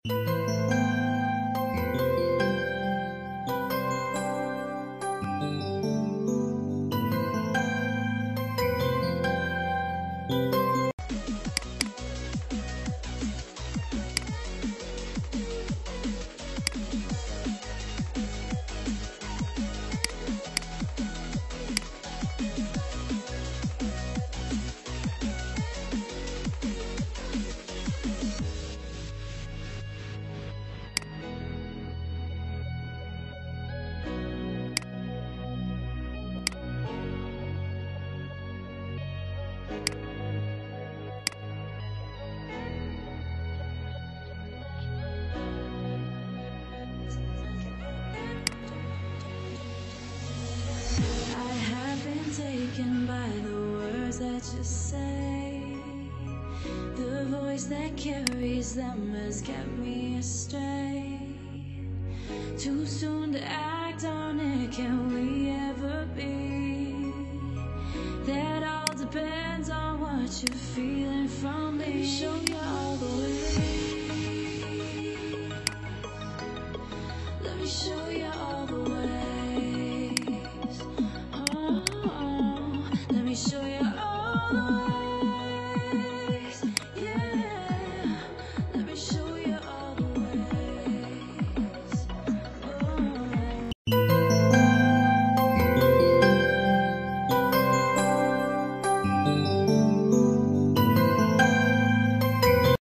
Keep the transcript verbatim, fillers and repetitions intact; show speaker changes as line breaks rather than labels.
Taken by the words that you say, the voice that carries them has kept me astray. Too soon to act on it, can we ever be? That all depends on what you're feeling from me. Let me show you all the way. Let me show you all the way.